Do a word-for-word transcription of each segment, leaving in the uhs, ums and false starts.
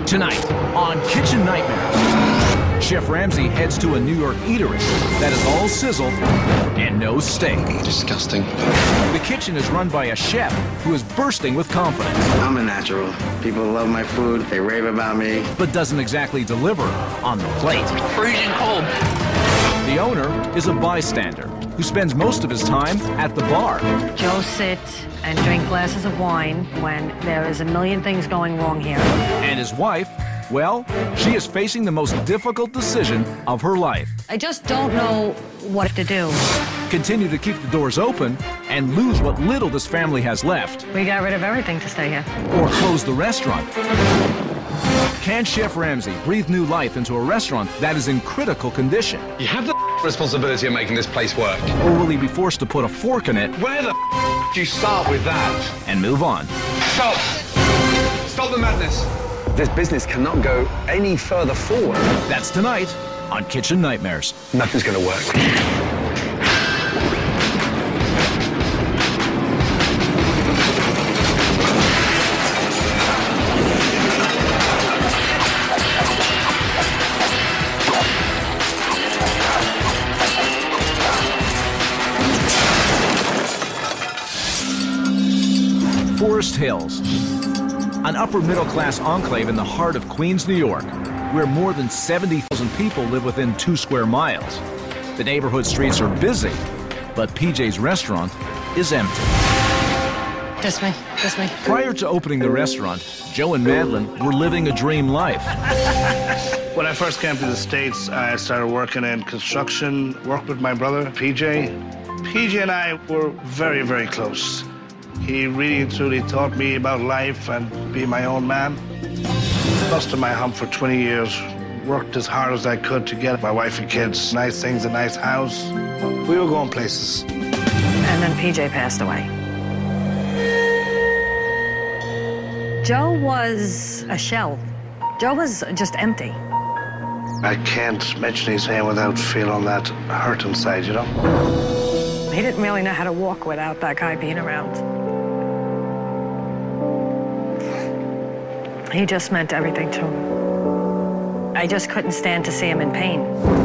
Tonight on Kitchen Nightmares, Chef Ramsay heads to a New York eatery that is all sizzle and no steak. Disgusting. The kitchen is run by a chef who is bursting with confidence. I'm a natural. People love my food. They rave about me. But doesn't exactly deliver on the plate. Freezing cold. The owner is a bystander who spends most of his time at the bar. Joe sit and drink glasses of wine when there is a million things going wrong here. And his wife, well, she is facing the most difficult decision of her life. I just don't know what to do. Continue to keep the doors open and lose what little this family has left. We got rid of everything to stay here. Or close the restaurant. Can Chef Ramsay breathe new life into a restaurant that is in critical condition? You have the responsibility of making this place work. Or will he be forced to put a fork in it? Where the do you start with that? And move on? Stop! Stop the madness! This business cannot go any further forward. That's tonight on Kitchen Nightmares. Nothing's gonna work. Forest Hills, an upper-middle-class enclave in the heart of Queens, New York, where more than seventy thousand people live within two square miles. The neighborhood streets are busy, but P J's restaurant is empty. This way, this way. Prior to opening the restaurant, Joe and Madeline were living a dream life. When I first came to the States, I started working in construction, worked with my brother, P J. P J and I were very, very close. He really and truly taught me about life and being my own man. Busted my hump for twenty years, worked as hard as I could to get my wife and kids nice things, a nice house. We were going places. And then P J passed away. Joe was a shell. Joe was just empty. I can't mention his name without feeling that hurt inside, you know? He didn't really know how to walk without that guy being around. He just meant everything to him. I just couldn't stand to see him in pain.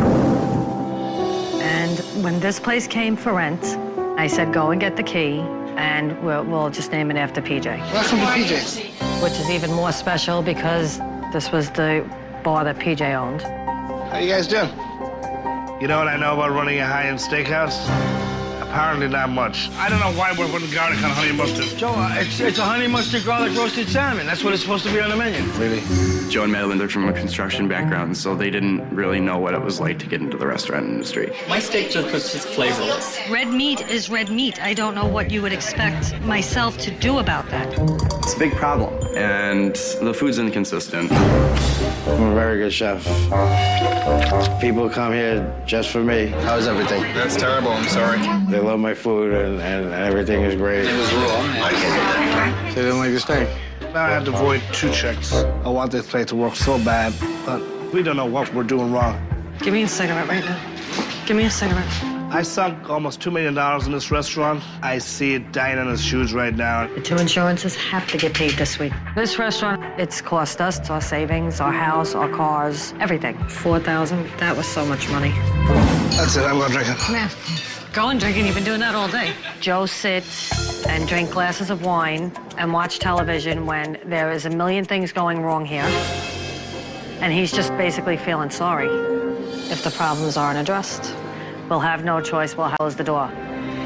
And when this place came for rent, I said, go and get the key, and we'll, we'll just name it after P J. Welcome to P J's. Which is even more special because this was the bar that P J owned. How you guys doing? You know what I know about running a high-end steakhouse? Apparently not much. I don't know why we're putting garlic on honey mustard. Joe, uh, it's, it's a honey mustard garlic roasted salmon. That's what it's supposed to be on the menu. Really? Joe and Madeline are from a construction background, so they didn't really know what it was like to get into the restaurant industry. My steak just was just flavorless. Red meat is red meat. I don't know what you would expect myself to do about that. It's a big problem, and the food's inconsistent. I'm a very good chef. People come here just for me. How's everything? That's terrible, I'm sorry. They love my food and, and everything is great. It was raw. They didn't like the steak. Now I have to avoid two checks. I want this place to work so bad, but we don't know what we're doing wrong. Give me a cigarette right now. Give me a cigarette. I sunk almost two million dollars in this restaurant. I see it dying on its shoes right now. The two insurances have to get paid this week. This restaurant, it's cost us, it's our savings, our house, our cars, everything. four thousand dollars, that was so much money. That's it, I'm gonna drink it. Come here. Go and drink it, you've been doing that all day. Joe sits and drink glasses of wine and watch television when there is a million things going wrong here. And he's just basically feeling sorry if the problems aren't addressed. We'll have no choice, we'll close the door.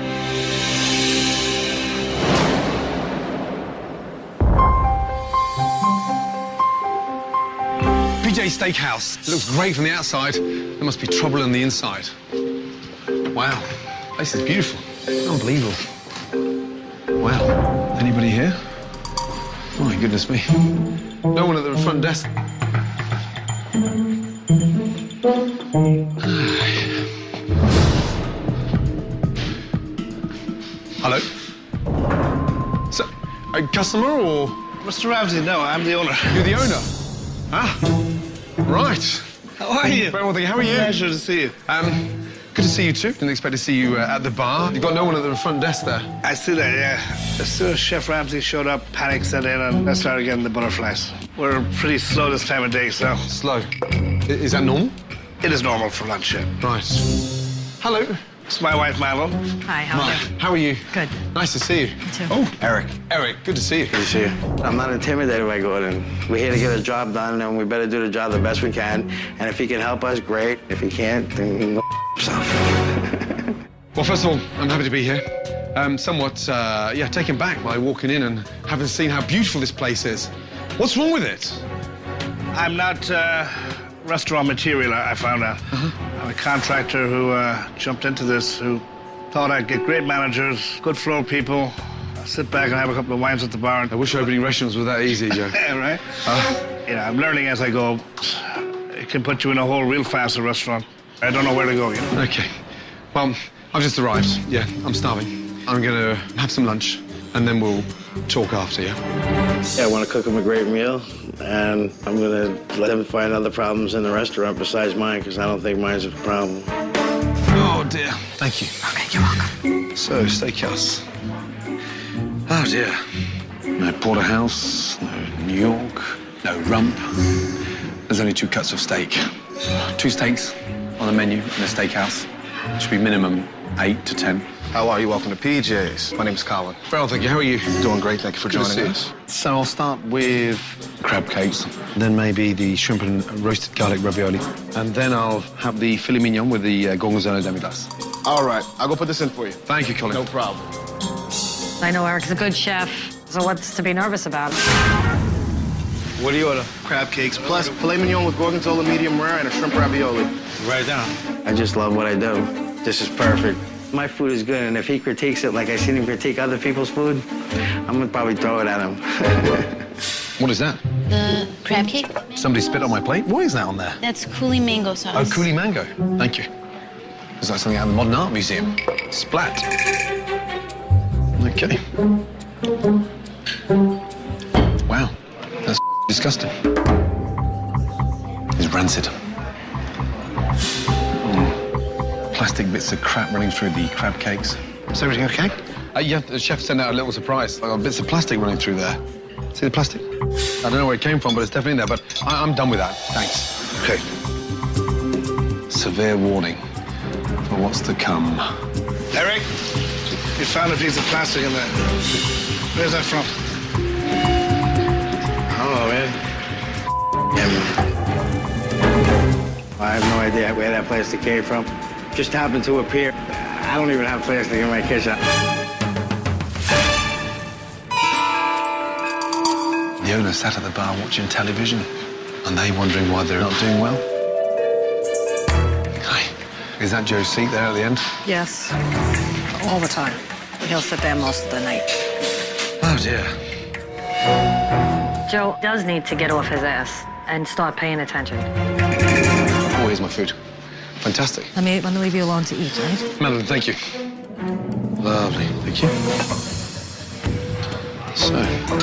P J Steakhouse. It looks great from the outside. There must be trouble on the inside. Wow, this is beautiful. Unbelievable. Wow, anybody here? Oh my goodness me. No one at the front desk. Hello? So, a customer or? Mister Ramsay, no, I'm the owner. You're the owner? Ah, right. How are you? Very well, thank you. How are you? Pleasure to see you. Um, Good to see you too. Didn't expect to see you uh, at the bar. You've got no one at the front desk there. I see that, yeah. As soon as Chef Ramsay showed up, panic set in, and I started getting the butterflies. We're pretty slow this time of day, so... Slow. I- Is that normal? It is normal for lunch, yeah. Right. Hello. It's my wife, Madeline. Hi, how are you? How are you? Good. Nice to see you. You too. Oh, Eric. Eric, good to see you. Good to see you. I'm not intimidated by Gordon. We're here to get a job done, and we better do the job the best we can. And if he can help us, great. If he can't, then he can go himself. Well, first of all, I'm happy to be here. Um, somewhat, uh, yeah, taken back by walking in and having seen how beautiful this place is. What's wrong with it? I'm not uh, restaurant material, I I found out. Uh-huh. I'm a contractor who uh, jumped into this, who thought I'd get great managers, good flow people, sit back and have a couple of wines at the bar. I wish opening restaurants were that easy, Joe. Yeah, right? Uh, You know, I'm learning as I go. It can put you in a hole real fast, a restaurant. I don't know where to go, you know? okay. Well, I've just arrived. Yeah, I'm starving. I'm gonna have some lunch, and then we'll talk after, yeah? Yeah, I want to cook him a great meal, and I'm going to let him find other problems in the restaurant besides mine, because I don't think mine's a problem. Oh, dear. Thank you. Okay, you're welcome. So, Steakhouse. Oh, dear. No porterhouse, no New York, no rump. There's only two cuts of steak. Two steaks on the menu in a steakhouse. Should be minimum eight to ten. How are you? Welcome to P J's. My name's Colin. Very well, thank you. How are you? Doing great. Thank you for Good to joining see us. So I'll start with crab cakes, then maybe the shrimp and roasted garlic ravioli, and then I'll have the filet mignon with the uh, gorgonzola demi-glace. All right. I'll go put this in for you. Thank you, Colin. No problem. I know Eric's a good chef, so what's to be nervous about? What do you order? Crab cakes plus filet mignon with gorgonzola medium rare and a shrimp ravioli. Write it down. I just love what I do. This is perfect. My food is good, and if he critiques it like I seen him critique other people's food, I'm gonna probably throw it at him. What is that? The crab cake? Somebody spit on my plate? What is that on there? That's coulis mango sauce. Oh, coulis mango. Thank you. Is that something out of the Modern Art Museum? Splat. Okay. Wow, that's disgusting. It's rancid. Mm. Plastic bits of crap running through the crab cakes. Is everything okay? Uh, yeah, the chef sent out a little surprise. I got bits of plastic running through there. See the plastic? I don't know where it came from, but it's definitely in there. But I I'm done with that. Thanks. Okay. Severe warning for what's to come. Eric, you found a piece of plastic in there. Where's that from? I don't know, man. I have no idea where that plastic came from. Just happened to appear. I don't even have plastic in my kitchen. The owner sat at the bar watching television, and they wondering why they're not doing well. Hi. Is that Joe's seat there at the end? Yes, all the time. He'll sit there most of the night. Oh, dear. Joe does need to get off his ass and start paying attention. Oh, here's my food. Fantastic. Let me, let me leave you alone to eat, right? Madeline, thank you. Lovely, thank you. So.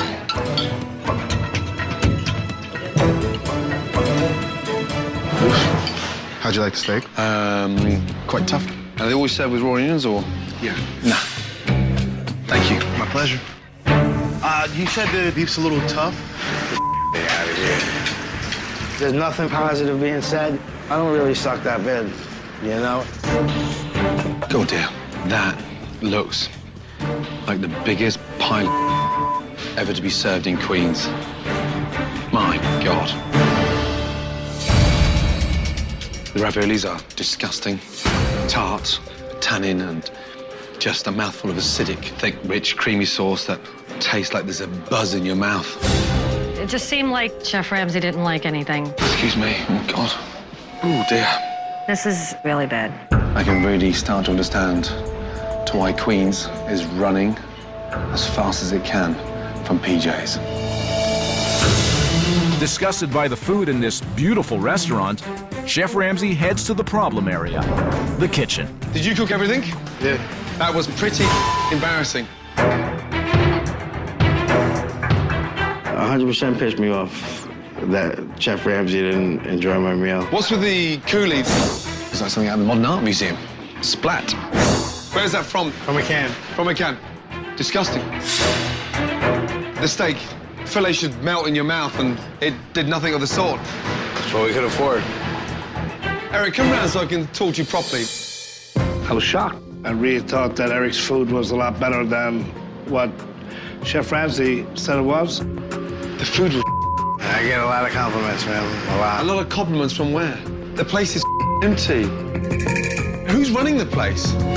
How'd you like the steak? Um, quite tough. Are they always served with raw onions, or? Yeah. Nah. Thank you. My pleasure. Uh, you said the beef's a little tough. Get out of here. There's nothing positive being said. I don't really suck that bad, you know? Oh, dear. That looks like the biggest pile ever to be served in Queens. My God. The raviolis are disgusting, tart, tannin, and just a mouthful of acidic, thick, rich, creamy sauce that tastes like there's a buzz in your mouth. It just seemed like Chef Ramsay didn't like anything. Excuse me. Oh, God. Oh, dear. This is really bad. I can really start to understand to why Queens is running as fast as it can from P J's. Disgusted by the food in this beautiful restaurant, Chef Ramsay heads to the problem area, the kitchen. Did you cook everything? Yeah. That was pretty embarrassing. one hundred percent pissed me off that Chef Ramsay didn't enjoy my meal. What's with the coulis? Is that something out of the Modern Art Museum? Splat. Where's that from? From a can. From a can. Disgusting. The steak, fillet should melt in your mouth, and it did nothing of the sort. That's what we could afford. Eric, come round so I can talk to you properly. I was shocked. I really thought that Eric's food was a lot better than what Chef Ramsay said it was. The food was I get a lot of compliments, man. A lot. A lot of compliments from where? The place is empty. Who's running the place? For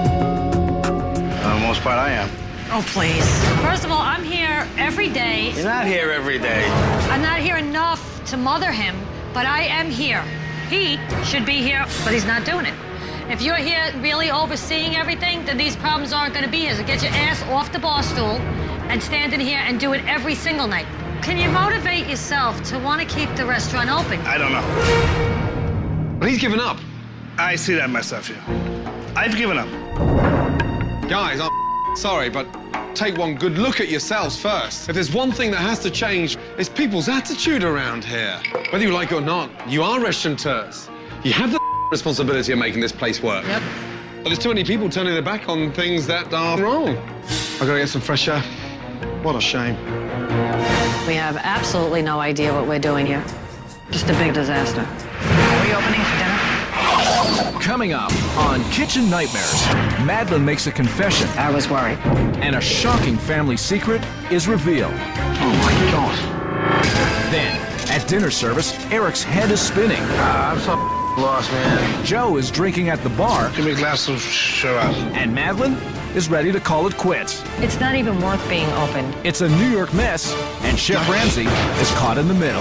the most part, I am. Oh, please. First of all, I'm here every day. You're not here every day. I'm not here enough to mother him, but I am here. He should be here, but he's not doing it. If you're here really overseeing everything, then these problems aren't going to be here. So get your ass off the bar stool and stand in here and do it every single night. Can you motivate yourself to want to keep the restaurant open? I don't know. But he's given up. I see that myself here. I've given up. Guys, I'm sorry, but take one good look at yourselves first. If there's one thing that has to change, it's people's attitude around here. Whether you like it or not, you are restaurateurs. You have the responsibility of making this place work. Yep. But there's too many people turning their back on things that are wrong. I've got to get some fresh air. What a shame. We have absolutely no idea what we're doing here. Just a big disaster. Are we opening for dinner? Coming up on Kitchen Nightmares, Madeline makes a confession. I was worried. And a shocking family secret is revealed. Oh, my God. Then, at dinner service, Eric's head is spinning. Uh, I'm so lost, man. Joe is drinking at the bar. Give me a glass of Shiraz. And Madeline is ready to call it quits. It's not even worth being opened. It's a New York mess, and Chef Ramsay is caught in the middle.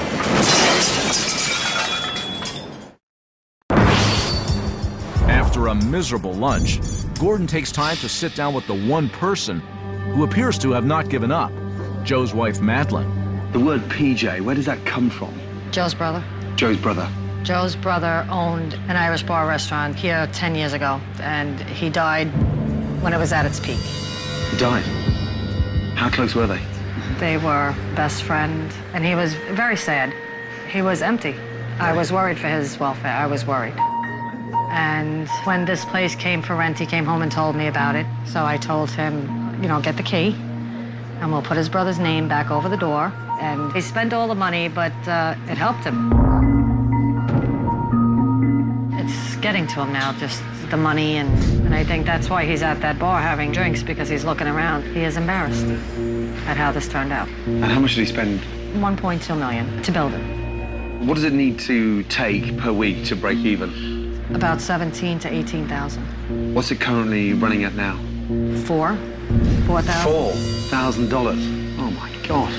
After a miserable lunch, Gordon takes time to sit down with the one person who appears to have not given up, Joe's wife, Madeline. The word P J, where does that come from? Joe's brother. Joe's brother. Joe's brother owned an Irish bar restaurant here ten years ago, and he died when it was at its peak. He died? How close were they? They were best friend, and he was very sad. He was empty. I was worried for his welfare. I was worried. And when this place came for rent, he came home and told me about it. So I told him, you know, get the key, and we'll put his brother's name back over the door. And he spent all the money, but uh, it helped him. It's getting to him now, just the money, and, and I think that's why he's at that bar having drinks, because he's looking around. He is embarrassed at how this turned out. And how much did he spend? one point two million to build it. What does it need to take per week to break even? About seventeen to eighteen thousand. What's it currently running at now? Four, four thousand. Four thousand dollars. Oh my God.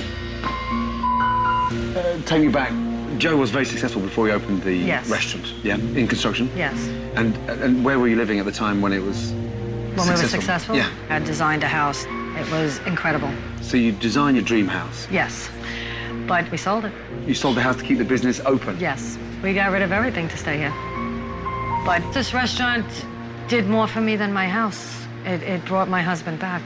Uh, take me back. Joe was very successful before he opened the Yes. restaurant. Yeah, in construction. Yes. And and where were you living at the time when it was? When we were successful, Yeah. I designed a house. It was incredible. So you designed your dream house. Yes, but we sold it. You sold the house to keep the business open. Yes, we got rid of everything to stay here. But this restaurant did more for me than my house. It, it brought my husband back.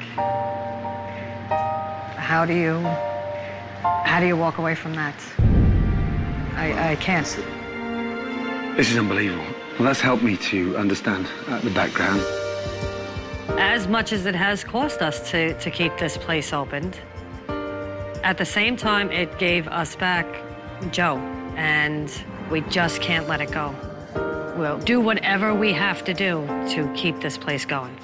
How do you, how do you walk away from that? I, I can't. This is unbelievable. Well, that's helped me to understand uh, the background. As much as it has cost us to, to keep this place opened, at the same time, it gave us back Joe, and we just can't let it go. We'll do whatever we have to do to keep this place going.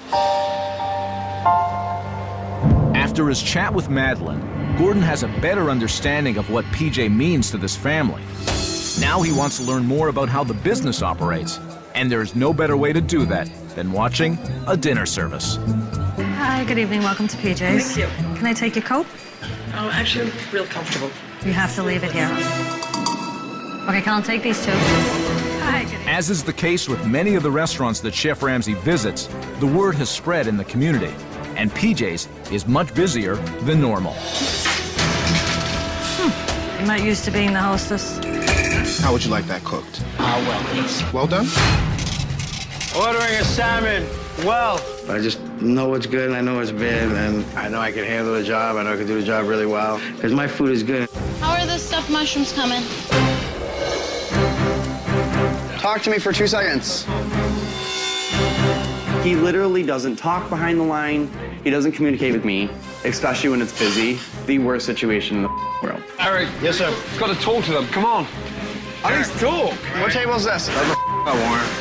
After his chat with Madeline, Gordon has a better understanding of what P J means to this family. Now he wants to learn more about how the business operates, and there's no better way to do that than watching a dinner service. Hi, good evening. Welcome to P J's. Thank you. Can I take your coat? Oh, actually, real comfortable. You have to leave it here. Okay, can I take these two? Hi, good evening. As is the case with many of the restaurants that Chef Ramsay visits, the word has spread in the community, and P J's is much busier than normal. Hmm. You're not used to being the hostess. How would you like that cooked? Ah, uh, well, please. Well done? Ordering a salmon. Well. I just know what's good and I know what's bad, and I know I can handle the job. I know I can do the job really well because my food is good. How are the stuffed mushrooms coming? Talk to me for two seconds. He literally doesn't talk behind the line. He doesn't communicate with me, especially when it's busy. The worst situation in the world. Eric. Yes, sir. You've got to talk to them. Come on. At least talk. What table's this? I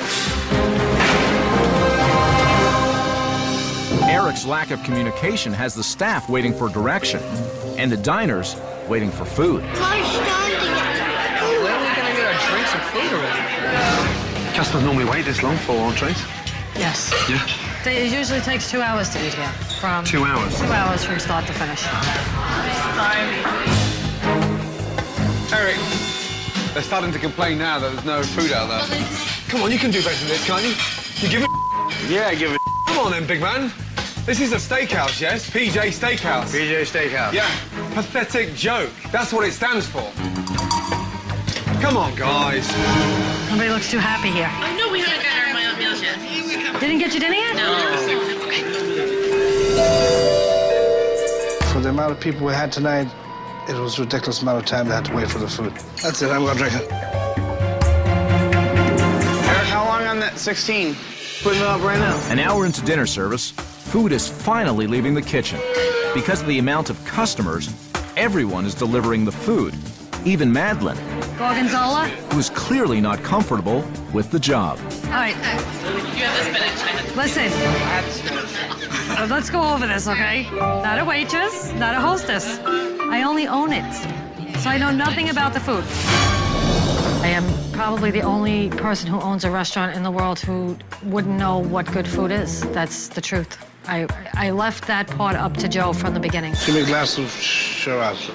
want. Eric's lack of communication has the staff waiting for direction and the diners waiting for food. When are we going to get our drinks and food already? Customers normally wait this long for entrees. Yes. Yeah. It usually takes two hours to eat here. From Two hours? Two hours from start to finish. Eric, they're starting to complain now that there's no food out there. Come on, you can do better than this, can't you? You give it. Yeah, I give it. Come on then, big man. This is a steakhouse, yes? P J Steakhouse. P J Steakhouse. Yeah. Pathetic joke. That's what it stands for. Come on, guys. Nobody looks too happy here. Oh, no, we haven't gotten our meals yet. Didn't get your dinner yet? No. For the amount of people we had tonight, it was a ridiculous amount of time they had to wait for the food. That's it, I'm gonna drink it. Eric, how long on that? sixteen. Putting it up right now. An hour into dinner service, food is finally leaving the kitchen. Because of the amount of customers, everyone is delivering the food, even Madeline, Gorgonzola? who's clearly not comfortable with the job. All right. You have the spinach. Listen. Uh, let's go over this, okay? Not a waitress, not a hostess. I only own it, so I know nothing about the food. I am probably the only person who owns a restaurant in the world who wouldn't know what good food is. That's the truth. I, I left that part up to Joe from the beginning. Give me a glass of Shiraz.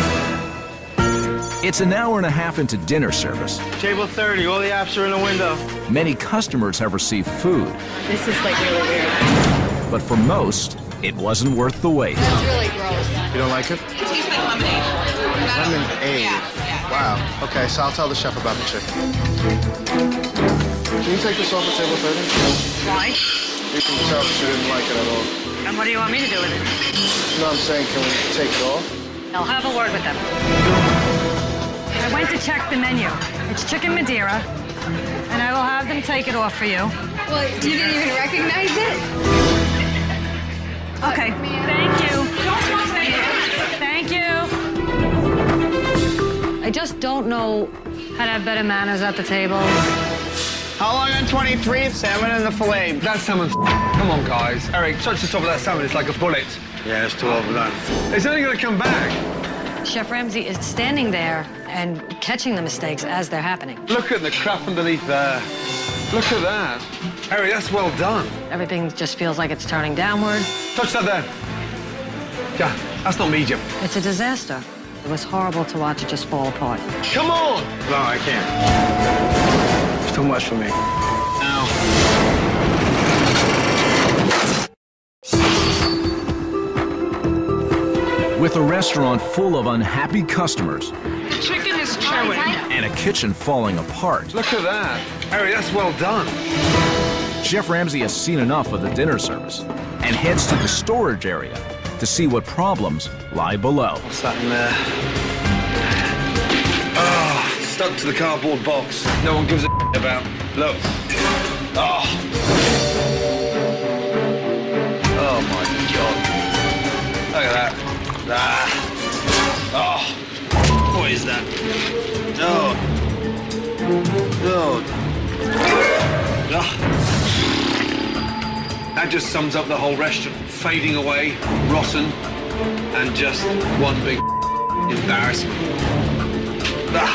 It's an hour and a half into dinner service. Table thirty, all the apps are in the window. Many customers have received food, This is like really weird. but for most, it wasn't worth the wait. It's really gross. You don't like it? It tastes like lemonade. Lemonade. Yeah, yeah. Wow. Okay, so I'll tell the chef about the chicken. Can you take this off of table thirty? Why? You can tell she didn't like it at all. And what do you want me to do with it? No, I'm saying, can we take it off? I'll have a word with them. I went to check the menu. It's chicken Madeira, and I will have them take it off for you. Well, you didn't even recognize it? Okay, thank you. Thank you. I just don't know how to have better manners at the table. How long on twenty-three? Salmon and the filet. That salmon's. Come on, guys. Eric, touch the top of that salmon. It's like a bullet. Yeah, it's too overdone. It's only going to come back. Chef Ramsay is standing there and catching the mistakes as they're happening. Look at the crap underneath there. Look at that. Eric, that's well done. Everything just feels like it's turning downward. Touch that there. Yeah, that's not medium. It's a disaster. It was horrible to watch it just fall apart. Come on! No, I can't. It's too much for me. Now. With a restaurant full of unhappy customers The chicken is chewing. and a kitchen falling apart, Look at that. Eric, that's well done. Chef Ramsay has seen enough of the dinner service and heads to the storage area to see what problems lie below. What's that in there? Oh, stuck to the cardboard box. No one gives a about. Look. Oh. Oh my God. Look at that. Ah. Oh. What is that? Oh. Oh. Oh. That just sums up the whole restaurant. Fading away, rotten, and just one big embarrassment. Ah.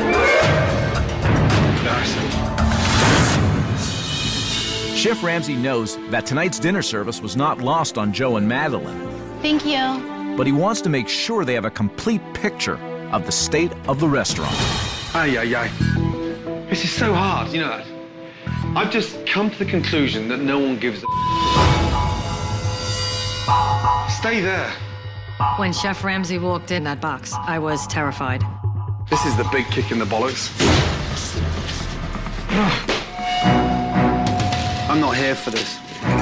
Embarrassing. Chef Ramsay knows that tonight's dinner service was not lost on Joe and Madeline, Thank you. but he wants to make sure they have a complete picture of the state of the restaurant. Ay, ay, ay. This is so hard, you know that. I've just come to the conclusion that no one gives a Stay there. When Chef Ramsay walked in that box, I was terrified. This is the big kick in the bollocks. I'm not here for this.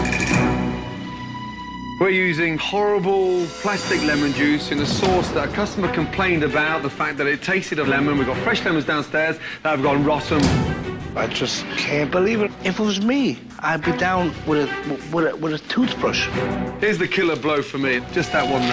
We're using horrible plastic lemon juice in a sauce that a customer complained about, the fact that it tasted of lemon. We've got fresh lemons downstairs that have gone rotten. I just can't believe it. If it was me, I'd be down with a, with a, with a toothbrush. Here's the killer blow for me, just that one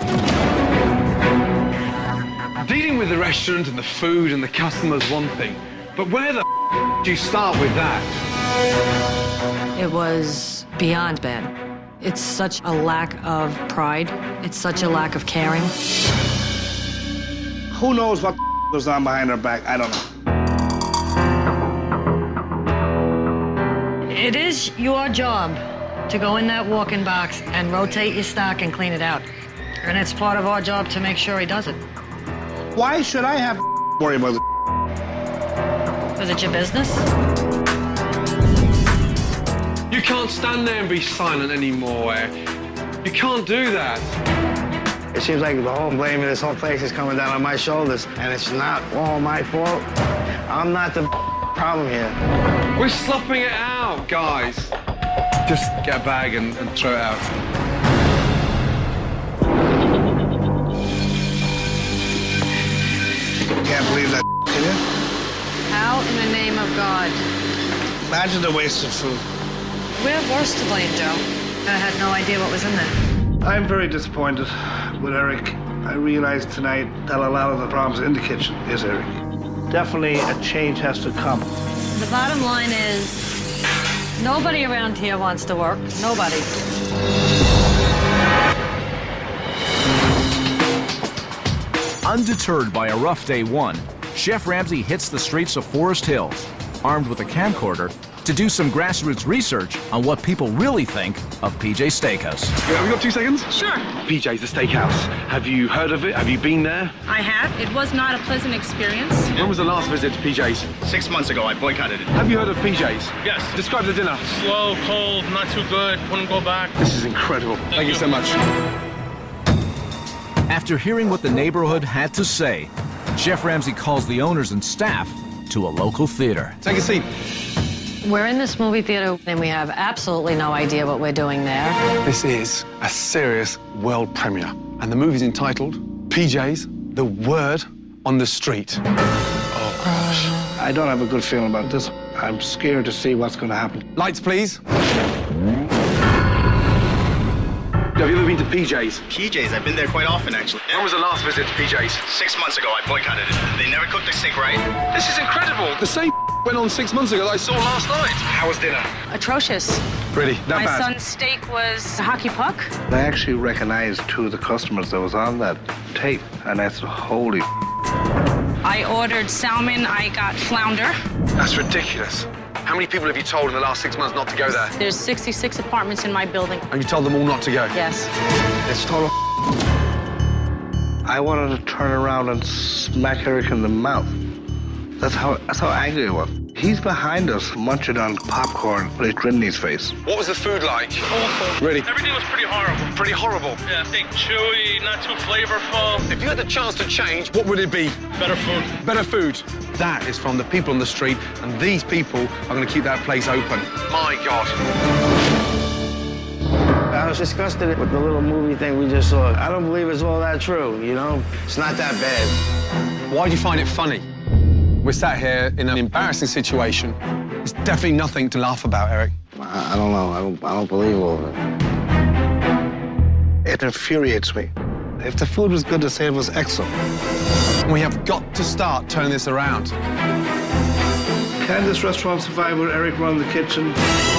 there. Dealing with the restaurant and the food and the customers, one thing, but where the f do you start with that? It was beyond bad. It's such a lack of pride. It's such a lack of caring. Who knows what goes on behind her back? I don't know. It is your job to go in that walk-in box and rotate your stock and clean it out. And it's part of our job to make sure he does it. Why should I have to worry about it? Was it your business? You can't stand there and be silent anymore, Eric. You can't do that. It seems like the whole blame of this whole place is coming down on my shoulders, and it's not all my fault. I'm not the problem here. We're slopping it out, guys. Just get a bag and, and throw it out. Can't believe that, can you? How in the name of God? Imagine the waste of food. We're worse to blame, Joe. I had no idea what was in there. I'm very disappointed with Eric. I realized tonight that a lot of the problems in the kitchen is Eric. Definitely a change has to come. The bottom line is, nobody around here wants to work. Nobody. Undeterred by a rough day one, Chef Ramsay hits the streets of Forest Hills, armed with a camcorder, to do some grassroots research on what people really think of P J's Steakhouse. Yeah, have we got two seconds? Sure. P J's, the Steakhouse. Have you heard of it? Have you been there? I have. It was not a pleasant experience. When was the last visit to P J's? Six months ago, I boycotted it. Have you heard of P J's? Yes. Describe the dinner. Slow, cold, not too good. Wouldn't go back. This is incredible. Thank, Thank you. you so much. After hearing what the neighborhood had to say, Chef Ramsay calls the owners and staff to a local theater. Take a seat. We're in this movie theater, and we have absolutely no idea what we're doing there. This is a serious world premiere, and the movie's entitled P J's, The Word on the Street. Oh, gosh. I don't have a good feeling about this. I'm scared to see what's going to happen. Lights, please. Have you ever been to P J's? P J's, I've been there quite often, actually. When was the last visit to P J's? Six months ago, I boycotted it. They never cooked the steak right. This is incredible. The same went on six months ago that I saw last night. How was dinner? Atrocious. Really? That My bad? son's steak was a hockey puck. I actually recognized two of the customers that was on that tape, and I said, holy I ordered salmon, I got flounder. That's ridiculous. How many people have you told in the last six months not to go there? There's sixty-six apartments in my building. And you told them all not to go? Yes. It's total I wanted to turn around and smack Eric in the mouth. That's how, that's how angry I was. He's behind us, munching on popcorn with a grin in his face. What was the food like? Awful. Really? Everything was pretty horrible. Pretty horrible? Yeah, I think chewy, not too flavorful. If you had the chance to change, what would it be? Better food. Better food. That is from the people on the street, and these people are going to keep that place open. My God. I was disgusted with the little movie thing we just saw. I don't believe it's all that true, you know? It's not that bad. Why do you find it funny? We're sat here in an embarrassing situation. It's definitely nothing to laugh about, Eric. I, I don't know. I don't, I don't believe all of it. It infuriates me. If the food was good, to say it was excellent. We have got to start turning this around. Can this restaurant survive with Eric running the kitchen?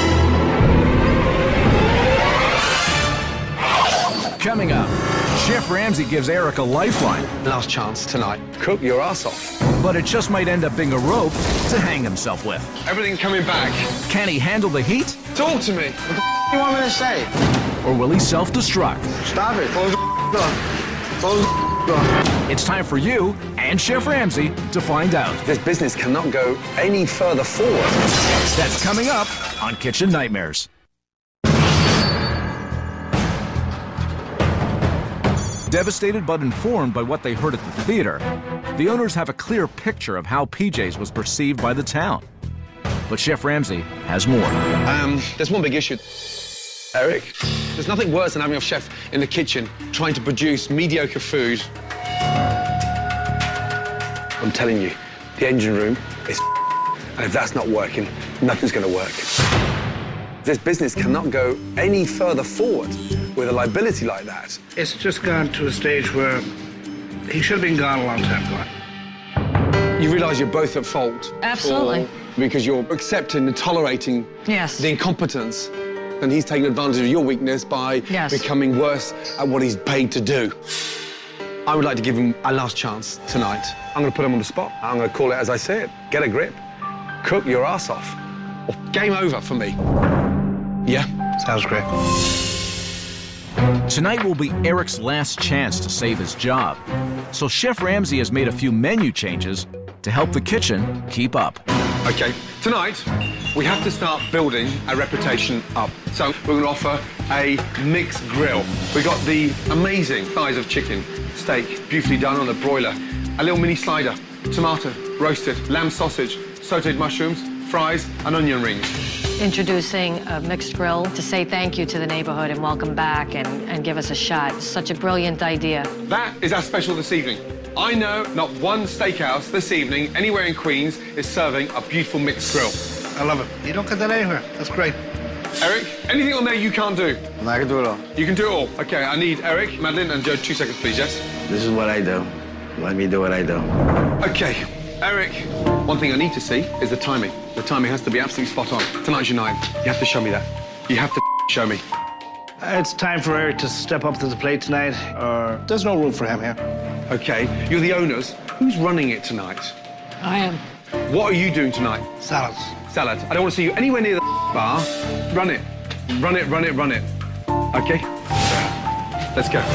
Coming up, Chef Ramsay gives Eric a lifeline. Last chance tonight. Cook your ass off. But it just might end up being a rope to hang himself with. Everything coming back. Can he handle the heat? Talk to me. What the f do you want me to say? Or will he self-destruct? Stop it. Close the door. Close the door. It's time for you and Chef Ramsay to find out. This business cannot go any further forward. That's coming up on Kitchen Nightmares. Devastated but informed by what they heard at the theater, the owners have a clear picture of how P J's was perceived by the town. But Chef Ramsay has more. Um, there's one big issue. Eric, there's nothing worse than having a chef in the kitchen trying to produce mediocre food. I'm telling you, the engine room is And if that's not working, nothing's going to work. This business cannot go any further forward with a liability like that. It's just gone to a stage where he should have been gone a long time ago. You realise you're both at fault. Absolutely. Because you're accepting and tolerating yes. the incompetence. And he's taking advantage of your weakness by yes. becoming worse at what he's paid to do. I would like to give him a last chance tonight. I'm going to put him on the spot. I'm going to call it as I say it. Get a grip. Cook your ass off. Or game over for me. Yeah? Sounds great. Tonight will be Eric's last chance to save his job. So Chef Ramsay has made a few menu changes to help the kitchen keep up. Okay, tonight we have to start building a reputation up. So we're going to offer a mixed grill. We've got the amazing thighs of chicken, steak, beautifully done on a broiler, a little mini slider, tomato, roasted, lamb sausage, sautéed mushrooms, fries, and onion rings. Introducing a mixed grill to say thank you to the neighborhood and welcome back and, and give us a shot. Such a brilliant idea. That is our special this evening. I know not one steakhouse this evening anywhere in Queens is serving a beautiful mixed grill. I love it. You don't get that anywhere. That's great. Eric, anything on there you can't do? I can do it all. You can do it all. Okay, I need Eric, Madeline, and Joe. Two seconds, please, yes? This is what I do. Let me do what I do. Okay, Eric, one thing I need to see is the timing. The timing has to be absolutely spot on. Tonight's your night. You have to show me that. You have to show me. It's time for Eric to step up to the plate tonight, or there's no room for him here. Okay, you're the owners. Who's running it tonight? I am. What are you doing tonight? Salads. Salad. I don't want to see you anywhere near the bar. Run it. Run it, run it, run it. Okay? Let's go.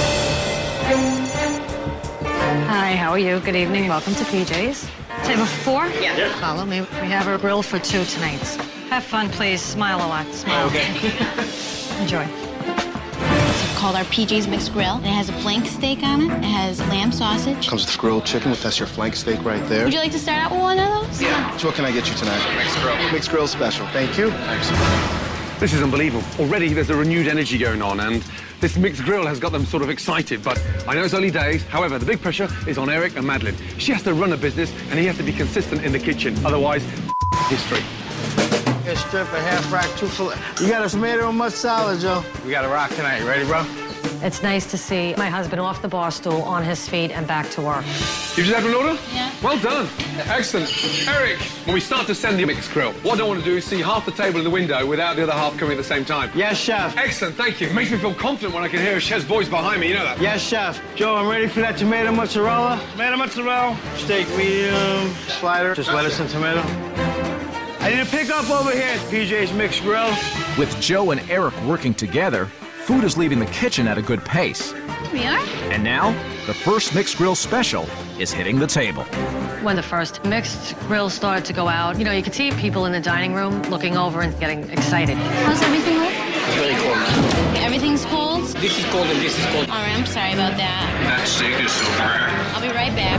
Hi, how are you? Good evening. Welcome to P J's. Table four? Yeah. yeah. Follow me. We have a grill for two tonight. Have fun, please. Smile a lot. Smile. Okay. Enjoy. It's called our P J's Mixed Grill. It has a flank steak on it. It has lamb sausage. Comes with grilled chicken, with that's your flank steak right there. Would you like to start out with one of those? Yeah. So what can I get you tonight? Mixed grill. Mixed grill special. Thank you. Thanks. This is unbelievable. Already there's a renewed energy going on, and this mixed grill has got them sort of excited, but I know it's early days. However, the big pressure is on Eric and Madeline. She has to run a business, and he has to be consistent in the kitchen. Otherwise, history. A strip, a half rack, two fillet. You got a tomato and mustard salad, Joe. We got a rock tonight. You ready, bro? It's nice to see my husband off the bar stool, on his feet, and back to work. You just had an order? Yeah. Well done. Excellent. Eric, when we start to send the mixed grill, what I don't want to do is see half the table in the window without the other half coming at the same time. Yes, chef. Excellent, thank you. It makes me feel confident when I can hear a chef's voice behind me, you know that? Yes, chef. Joe, I'm ready for that tomato mozzarella. Tomato mozzarella. Steak medium, slider, just lettuce and tomato. I need a pickup over here at P J's Mixed Grill. With Joe and Eric working together, food is leaving the kitchen at a good pace. We are? And now, the first mixed grill special is hitting the table. When the first mixed grill started to go out, you know, you could see people in the dining room looking over and getting excited. How's everything look? It's really cold now. Everything's cold? This is cold and this is cold. All right, I'm sorry about that. That steak is so rare. I'll be right back.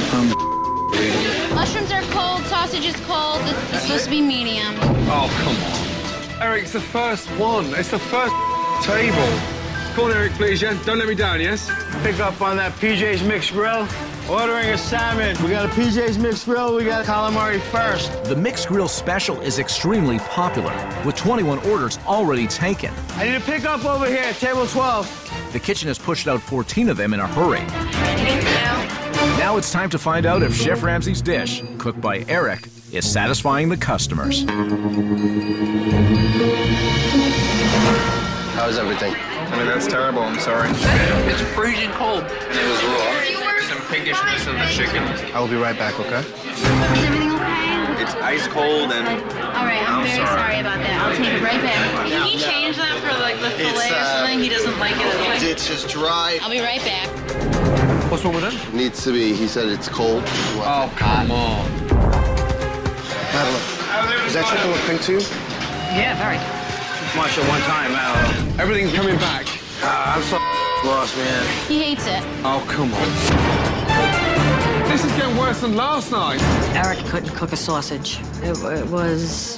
Mushrooms are cold, sausage is cold. It's supposed to be medium. Oh, come on. Eric, it's the first one. It's the first table. Come on, Eric, please, yeah? Don't let me down, yes? Pick up on that P J's Mixed Grill. Ordering a salmon. We got a P J's Mixed Grill. We got calamari first. The mixed grill special is extremely popular, with twenty-one orders already taken. I need a pickup over here, table twelve. The kitchen has pushed out fourteen of them in a hurry. Now it's time to find out if Chef Ramsay's dish, cooked by Eric, is satisfying the customers. How's everything? I mean, that's terrible. I'm sorry. It's freezing cold. And it was raw. Some pingishness in the chicken. I will be right back, okay? Is everything okay? It's ice cold and... All right, I'm, I'm very sorry. sorry about that. I'll take it right back. Can he change that for like the It's, fillet or uh, something? He doesn't like it at all. It's just dry. I'll be right back. What's wrong with that? Needs to be. He said it's cold. Oh, come on. Madeline, does that chicken look pink to you? Yeah, very. Much at one time, Madeline. Everything's coming back. Uh, I'm so lost, man. He hates it. Oh, come on. This is getting worse than last night. Eric couldn't cook a sausage. It, it was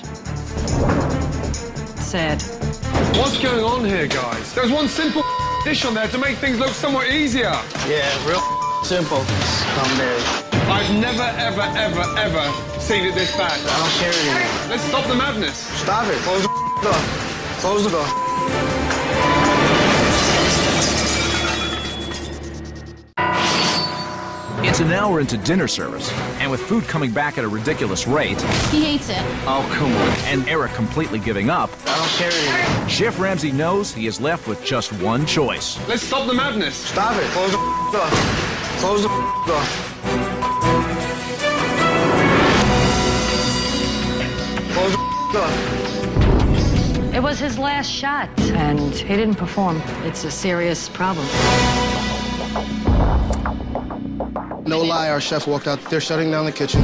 sad. What's going on here, guys? There's one simple dish on there to make things look somewhat easier. Yeah, real simple. Someday. I've never, ever, ever, ever seen it this bad. I don't care anymore. Let's stop the madness. Stop it. Close the door. Close the door. It's an hour into dinner service, and with food coming back at a ridiculous rate... He hates it. Oh, come on. And Eric completely giving up... I don't care anymore. Chef Ramsay knows he is left with just one choice. Let's stop the madness. Stop it. Close the door. Close the door. Close the door. It was his last shot, and he didn't perform. It's a serious problem. No lie, our chef walked out. They're shutting down the kitchen.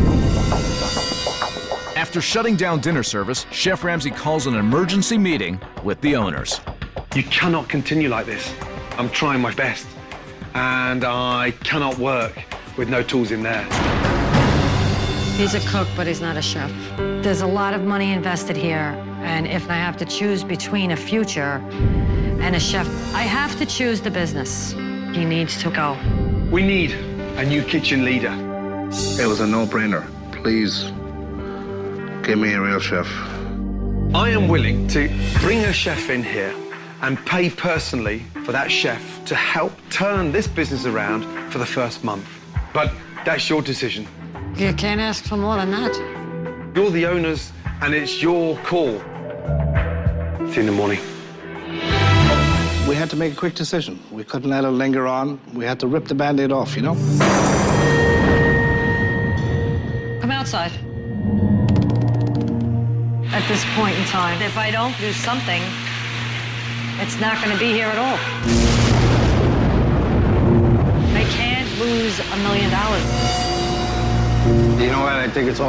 After shutting down dinner service, Chef Ramsay calls an emergency meeting with the owners. You cannot continue like this. I'm trying my best, and I cannot work with no tools in there. He's a cook, but he's not a chef. There's a lot of money invested here, and if I have to choose between a future and a chef, I have to choose the business. He needs to go. We need a new kitchen leader. It was a no-brainer. Please, give me a real chef. I am willing to bring a chef in here and pay personally for that chef to help turn this business around for the first month. But that's your decision. You can't ask for more than that. You're the owners, and it's your call. See you in the morning. We had to make a quick decision. We couldn't let it linger on. We had to rip the Band-Aid off, you know? Come outside. At this point in time, if I don't do something, it's not going to be here at all. They can't lose a million dollars. You know what? I think it's all...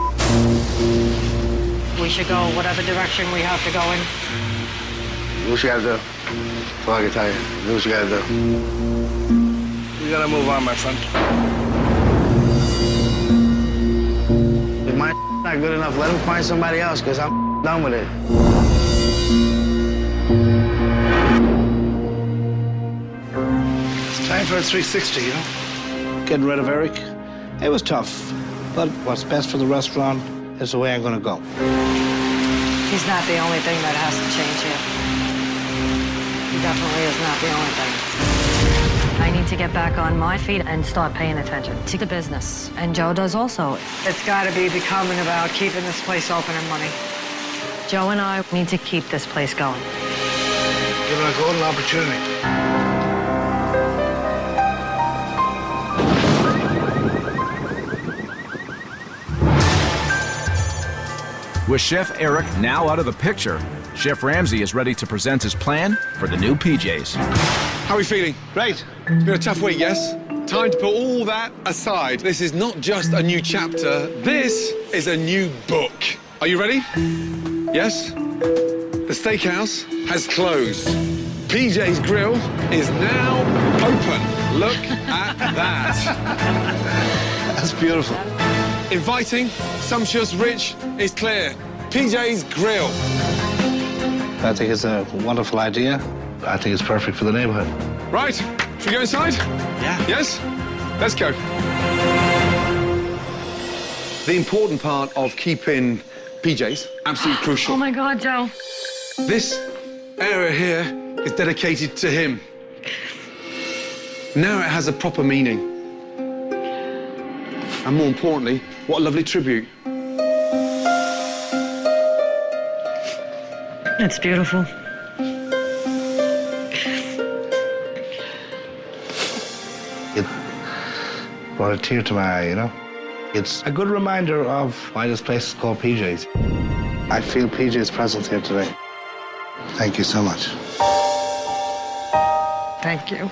We should go whatever direction we have to go in. Do what you gotta do. That's all I can tell you. Do what you gotta do. We gotta move on, my friend. If my not good enough, let him find somebody else, because I'm done with it. It's time for a three sixty, you know? Getting rid of Eric. It was tough, but what's best for the restaurant is the way I'm gonna go. He's not the only thing that has to change here. He definitely is not the only thing. I need to get back on my feet and start paying attention to the business. And Joe does also. It's got to be becoming about keeping this place open and money. Joe and I need to keep this place going. Give it a golden opportunity. With Chef Eric now out of the picture, Chef Ramsay is ready to present his plan for the new P Js. How are we feeling? Great. It's been a tough week, yes? Time to put all that aside. This is not just a new chapter. This is a new book. Are you ready? Yes? The Steakhouse has closed. P J's Grill is now open. Look at that. That's beautiful. Inviting, sumptuous, rich is clear. P J's Grill. I think it's a wonderful idea. I think it's perfect for the neighborhood. Right, should we go inside? Yeah. Yes? Let's go. The important part of keeping P J's, absolutely crucial. Oh my God, Joe. This area here is dedicated to him. Now it has a proper meaning. And more importantly, what a lovely tribute. It's beautiful. It brought a tear to my eye, you know? It's a good reminder of why this place is called P J's. I feel P J's presence here today. Thank you so much. Thank you.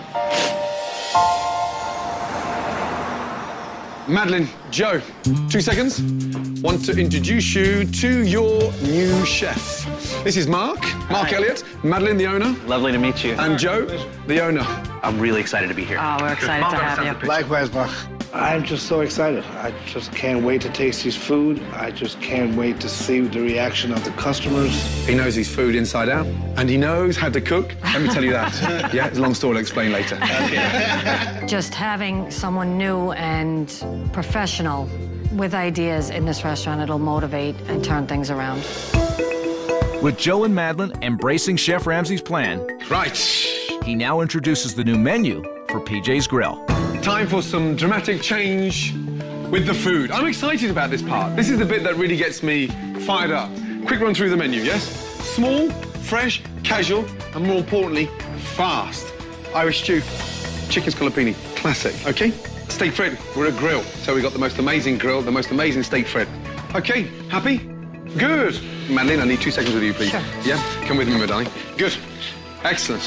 Madeline, Joe, two seconds. Want to introduce you to your new chef. This is Mark, Mark Hi. Elliott, Madeline, the owner. Lovely to meet you. And Joe, the owner. I'm really excited to be here. Oh, we're excited to have you. Likewise, Mark. I'm just so excited. I just can't wait to taste his food. I just can't wait to see the reaction of the customers. He knows his food inside out, and he knows how to cook. Let me tell you that. Yeah, it's a long story I'll explain later. Just having someone new and professional with ideas in this restaurant, it'll motivate and turn things around. With Joe and Madeline embracing Chef Ramsay's plan, right, he now introduces the new menu for P J's Grill. Time for some dramatic change with the food. I'm excited about this part. This is the bit that really gets me fired up. Quick run through the menu, yes? Small, fresh, casual, and more importantly, fast. Irish stew, chicken scallopini, classic, okay? Steak Fred, we're a grill, so we got the most amazing grill, the most amazing steak Fred. Okay, happy? Good. Madeline, I need two seconds with you, please. Sure. Yeah, come with me, my darling. Good. Excellent.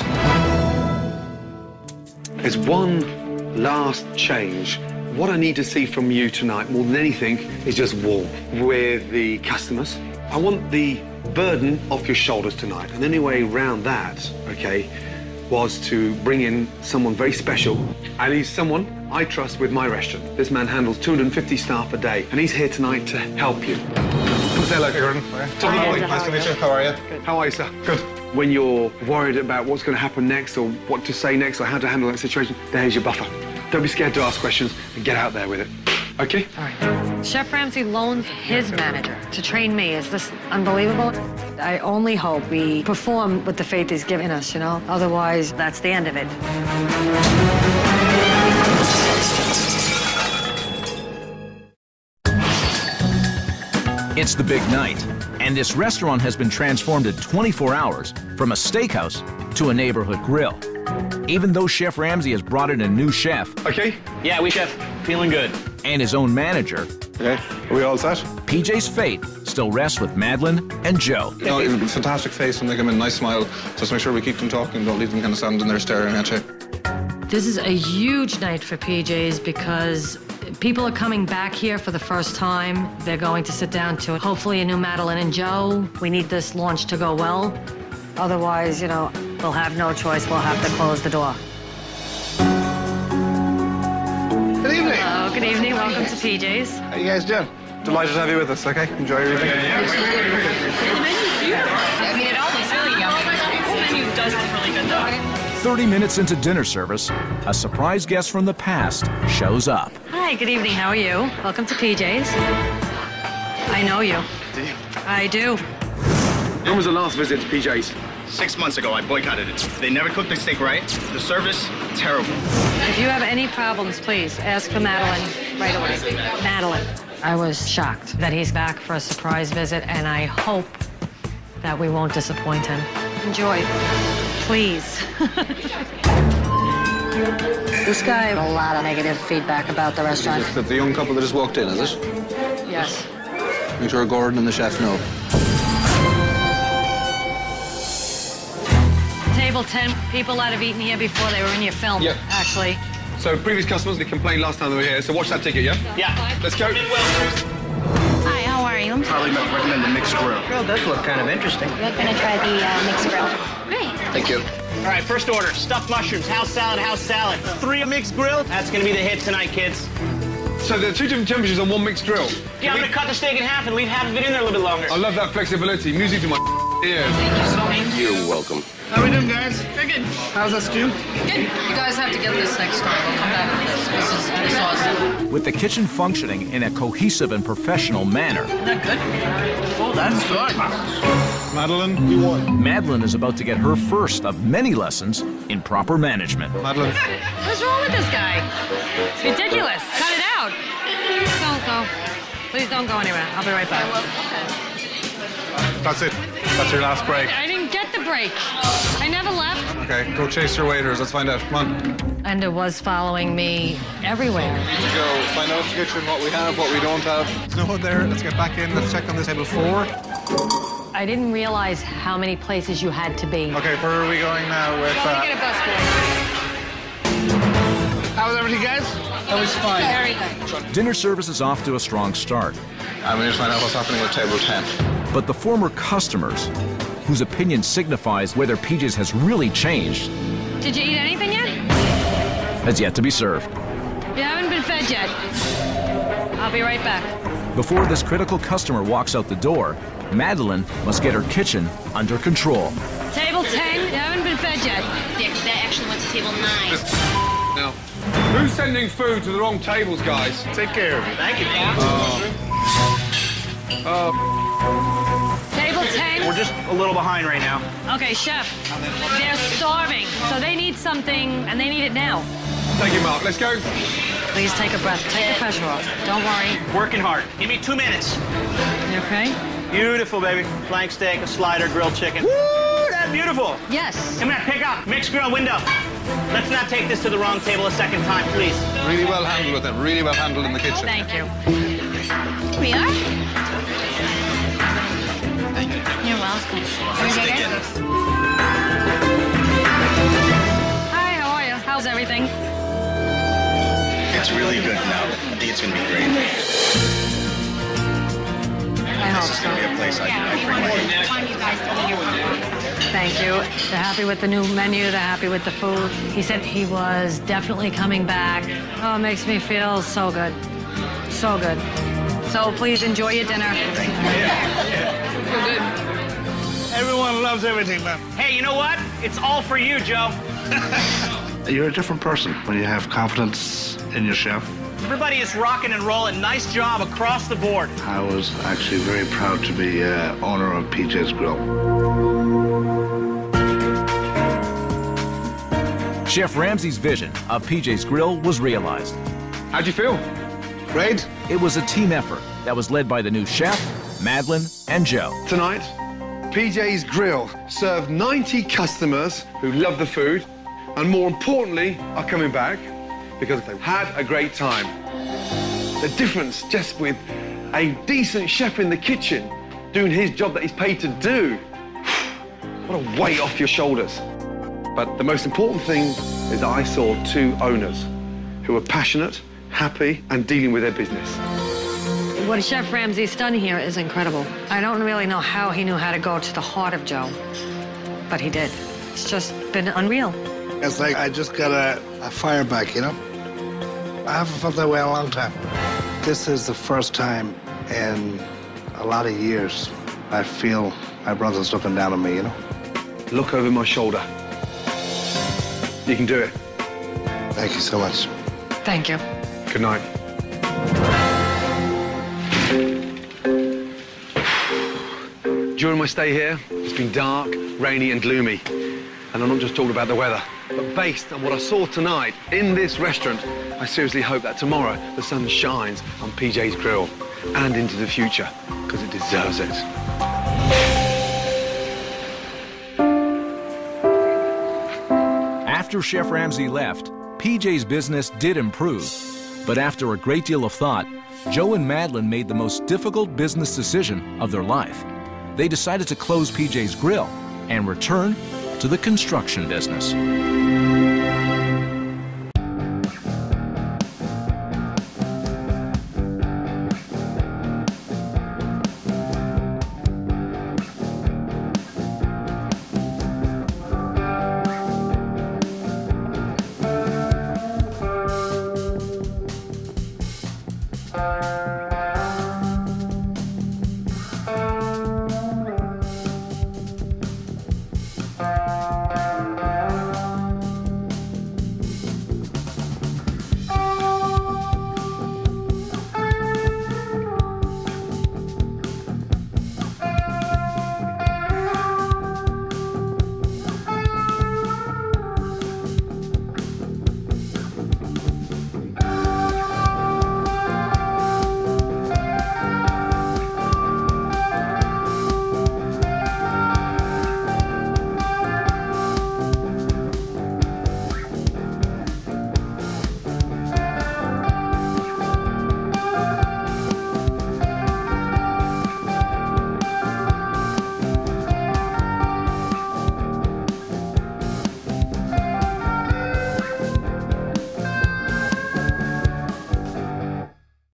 There's one last change. What I need to see from you tonight, more than anything, is just warmth with the customers. I want the burden off your shoulders tonight. And the only way around that, okay, was to bring in someone very special. And he's someone I trust with my restaurant. This man handles two hundred fifty staff a day, and he's here tonight to help you. Come say hello, Gordon. Nice to meet you. How are you? Good. How are you, sir? Good. When you're worried about what's going to happen next, or what to say next, or how to handle that situation, there's your buffer. Don't be scared to ask questions and get out there with it. Okay? All right. Chef Ramsay loans his manager to train me. Is this unbelievable? I only hope we perform with the faith he's given us, you know? Otherwise, that's the end of it. It's the big night, and this restaurant has been transformed in twenty-four hours from a steakhouse to a neighborhood grill. Even though Chef Ramsay has brought in a new chef. Okay? Yeah, we chef. Feeling good. And his own manager. Okay, are we all set? P J's fate still rests with Madeline and Joe. No, you have a fantastic face and they give them a nice smile. Just make sure we keep them talking, don't leave them kind of standing there staring at you. This is a huge night for P J's because people are coming back here for the first time. They're going to sit down to hopefully a new Madeline and Joe. We need this launch to go well. Otherwise, you know, we'll have no choice. We'll have to close the door. Good evening. Hello, good evening. Welcome to P J's. How you guys doing? Delighted to have you with us, okay? Enjoy your evening. I mean, it all looks really yummy. The menu does look really good, though. thirty minutes into dinner service, a surprise guest from the past shows up. Hi, good evening. How are you? Welcome to P J's. I know you. Do you? I do. When was the last visit to P J's? Six months ago, I boycotted it. They never cooked the steak right. The service, terrible. If you have any problems, please ask for Madeline right away. Madeline. I was shocked that he's back for a surprise visit, and I hope that we won't disappoint him. Enjoy. Please. This guy had a lot of negative feedback about the restaurant. Is that the young couple that just walked in, is it? Yes. Make sure Gordon and the chef know. Table ten people that have eaten here before. They were in your film, Yep. actually. So previous customers, they complained last time they were here, so watch that ticket, yeah? Yeah. Let's go. Hi, how are you? Probably recommend the mixed grill. Grill does look kind of interesting. We're gonna try the uh, mixed grill. Great. Thank you. All right, first order, stuffed mushrooms, house salad, house salad. Three mixed grill. That's gonna be the hit tonight, kids. So there are two different temperatures on one mixed grill. Yeah, I'm gonna cut the steak in half and leave half of it in there a little bit longer. I love that flexibility. Music to my ears. Thank you. You're welcome. How we doing, guys? Very good. How's that stew? Good. You guys have to get this next time. We'll come back with this. This is, this is awesome. With the kitchen functioning in a cohesive and professional manner, Isn't that good? Oh, that's good. Madeline, you won. Madeline is about to get her first of many lessons in proper management. Madeline. What's wrong with this guy? It's ridiculous. Cut it out. Don't go. Please don't go anywhere. I'll be right back. That's it. That's your last break. I didn't get the break. I never left. Okay, go chase your waiters. Let's find out. Come on. And it was following me everywhere. Let's go. Find out the kitchen, what we have, what we don't have. There's no one there. Let's get back in. Let's check on this table four. I didn't realize how many places you had to be. Okay, where are we going now with... Go Uh, get a bus boy. How was everything, guys? That was fun. Very good. Dinner service is off to a strong start. and we need to find out what's happening with table ten. But the former customers, whose opinion signifies whether P J's has really changed, Did you eat anything yet? has yet to be served. You haven't been fed fed yet. I'll be right back. Before this critical customer walks out the door, Madeline must get her kitchen under control. Table ten, you haven't been fed yet. Yeah, 'cause that actually went to table nine. Now, who's sending food to the wrong tables, guys? Take care of it. Thank you, Pop. Uh, uh, Table ten. We're just a little behind right now. Okay, chef. They're starving, so they need something, and they need it now. Thank you, Mark. Let's go. Please take a breath. Take the pressure off. Don't worry. Working hard. Give me two minutes. You okay? Beautiful, baby. Flank steak, a slider, grilled chicken. Woo! That's beautiful. Yes. Come here, pick up. Mixed grill window. Let's not take this to the wrong table a second time, please. Really well handled with them. Really well handled in the kitchen. Thank you. Here we are. You're welcome. Hi, how are you? How's everything? It's really good now. I think it's going to be great. I hope This is so. going to be a place I can bring my Thank you. They're happy with the new menu. They're happy with the food. He said he was definitely coming back. Oh, it makes me feel so good. So good. So please enjoy your dinner. Thank you. Feel good. Everyone loves everything, man. Hey, you know what? It's all for you, Joe. You're a different person when you have confidence in your chef. Everybody is rocking and rolling. Nice job across the board. I was actually very proud to be uh, owner of P J's Grill. Chef Ramsay's vision of P J's Grill was realized. How'd you feel? Great. It was a team effort that was led by the new chef, Madeline, and Joe. Tonight, P J's Grill served ninety customers who love the food and, more importantly, are coming back because they've had a great time. The difference just with a decent chef in the kitchen doing his job that he's paid to do. What a weight off your shoulders. But the most important thing is that I saw two owners who were passionate, happy, and dealing with their business. What Chef Ramsay's done here is incredible. I don't really know how he knew how to go to the heart of Joe, but he did. It's just been unreal. It's like I just got a, a fire back, you know? I haven't felt that way in a long time. This is the first time in a lot of years I feel my brother's looking down on me, you know? Look over my shoulder. You can do it. Thank you so much. Thank you. Good night. During my stay here, it's been dark, rainy, and gloomy. And I'm not just talking about the weather, but based on what I saw tonight in this restaurant, I seriously hope that tomorrow the sun shines on P J's Grill and into the future, because it deserves it. After Chef Ramsay left, P J's business did improve. But after a great deal of thought, Joe and Madeline made the most difficult business decision of their life. They decided to close P J's Grill and return to the construction business.